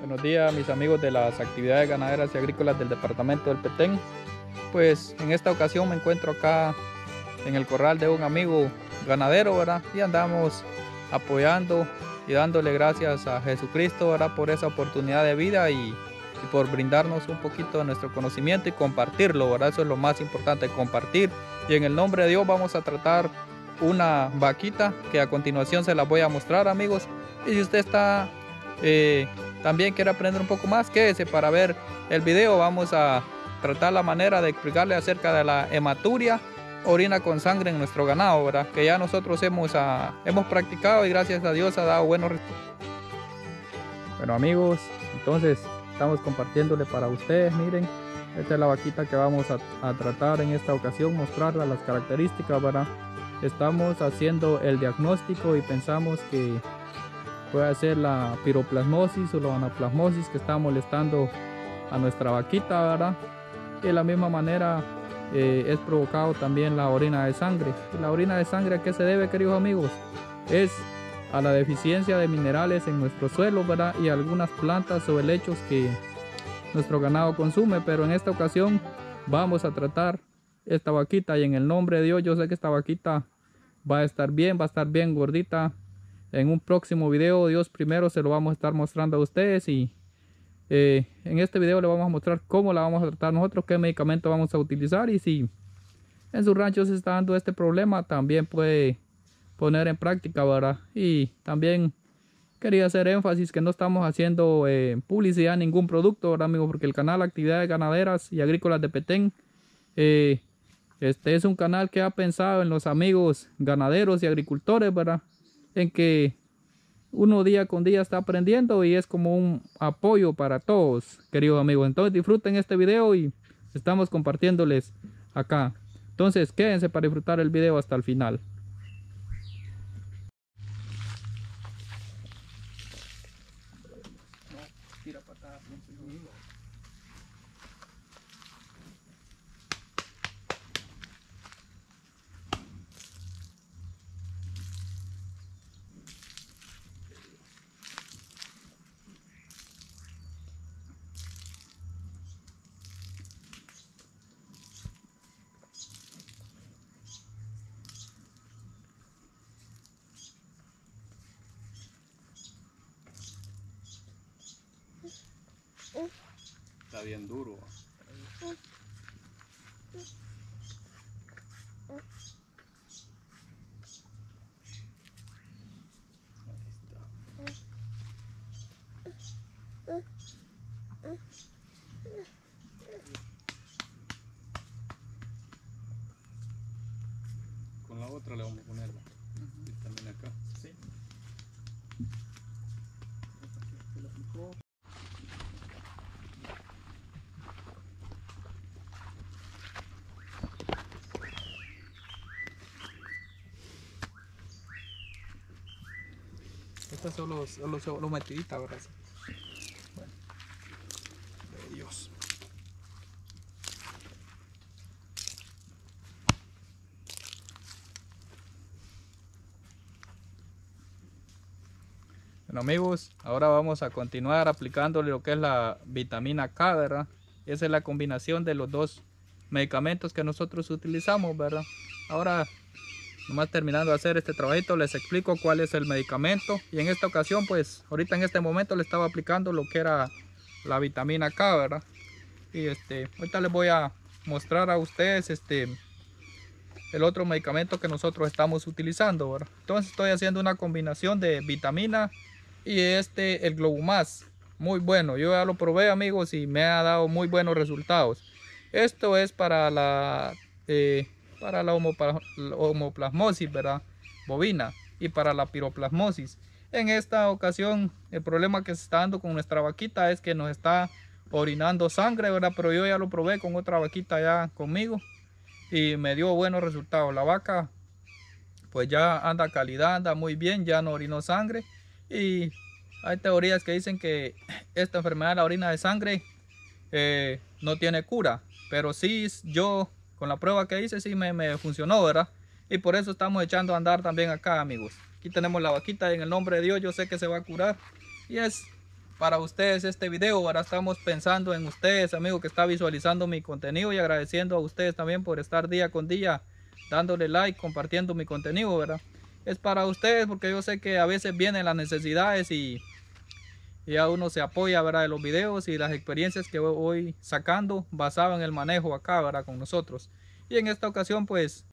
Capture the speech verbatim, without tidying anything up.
Buenos días, mis amigos de las actividades ganaderas y agrícolas del departamento del Petén. Pues en esta ocasión me encuentro acá en el corral de un amigo ganadero, ¿verdad? Y andamos apoyando y dándole gracias a Jesucristo, ¿verdad? Por esa oportunidad de vida y, y por brindarnos un poquito de nuestro conocimiento y compartirlo, ¿verdad? Eso es lo más importante, compartir. Y en el nombre de Dios vamos a tratar una vaquita que a continuación se las voy a mostrar, amigos. Y si usted está eh, también quiere aprender un poco más, quédese para ver el video. Vamos a tratar la manera de explicarle acerca de la hematuria, orina con sangre en nuestro ganado, ¿verdad? Que ya nosotros hemos, uh, hemos practicado y gracias a Dios ha dado buenos resultados. Bueno, amigos, entonces estamos compartiéndole para ustedes. Miren, esta es la vaquita que vamos a, a tratar en esta ocasión, mostrarle las características, ¿verdad? Estamos haciendo el diagnóstico y pensamos que puede ser la piroplasmosis o la anaplasmosis que está molestando a nuestra vaquita, ¿verdad? Y de la misma manera eh, es provocado también la orina de sangre. ¿Y la orina de sangre a qué se debe, queridos amigos? Es a la deficiencia de minerales en nuestro suelo, ¿verdad? Y algunas plantas o helechos que nuestro ganado consume. Pero en esta ocasión vamos a tratar esta vaquita y en el nombre de Dios yo sé que esta vaquita va a estar bien, va a estar bien gordita. En un próximo video, Dios primero, se lo vamos a estar mostrando a ustedes y eh, en este video le vamos a mostrar cómo la vamos a tratar nosotros, qué medicamento vamos a utilizar y si en su rancho se está dando este problema, también puede poner en práctica, ¿verdad? Y también quería hacer énfasis que no estamos haciendo eh, publicidad a ningún producto, ¿verdad, amigos? Porque el canal Actividades Ganaderas y Agrícolas de Petén eh, este es un canal que ha pensado en los amigos ganaderos y agricultores, ¿verdad? En que uno día con día está aprendiendo y es como un apoyo para todos, queridos amigos. Entonces disfruten este video y estamos compartiéndoles acá. Entonces quédense para disfrutar el video hasta el final. Está bien duro. Con la otra le vamos a ponerla. Y también acá. Sí. Estas son los, los, los metiditas, ¿verdad? Bueno, de Dios. Bueno, amigos, ahora vamos a continuar aplicándole lo que es la vitamina K, ¿verdad? Esa es la combinación de los dos medicamentos que nosotros utilizamos, ¿verdad? Ahora, nomás terminando de hacer este trabajito, les explico cuál es el medicamento. Y en esta ocasión, pues, ahorita en este momento le estaba aplicando lo que era la vitamina K, ¿verdad? Y este, ahorita les voy a mostrar a ustedes este, el otro medicamento que nosotros estamos utilizando, ¿verdad? Entonces estoy haciendo una combinación de vitamina y este, el Globumaz. Muy bueno, yo ya lo probé, amigos, y me ha dado muy buenos resultados. Esto es para la... Eh, para la homoplasmosis, ¿verdad? Bovina y para la piroplasmosis. En esta ocasión el problema que se está dando con nuestra vaquita es que nos está orinando sangre, ¿verdad? Pero yo ya lo probé con otra vaquita ya conmigo y me dio buenos resultados. La vaca pues ya anda calidad, anda muy bien, ya no orinó sangre y hay teorías que dicen que esta enfermedad de la orina de sangre eh, no tiene cura, pero sí yo con la prueba que hice sí me, me funcionó, ¿verdad? Y por eso estamos echando a andar también acá, amigos. Aquí tenemos la vaquita y en el nombre de Dios yo sé que se va a curar. Y es para ustedes este video. Ahora estamos pensando en ustedes, amigos, que está visualizando mi contenido, y agradeciendo a ustedes también por estar día con día dándole like, compartiendo mi contenido, ¿verdad? Es para ustedes, porque yo sé que a veces vienen las necesidades y, y a uno se apoya, ¿verdad?, de los videos y las experiencias que voy sacando basado en el manejo acá, ¿verdad?, con nosotros. Y en esta ocasión pues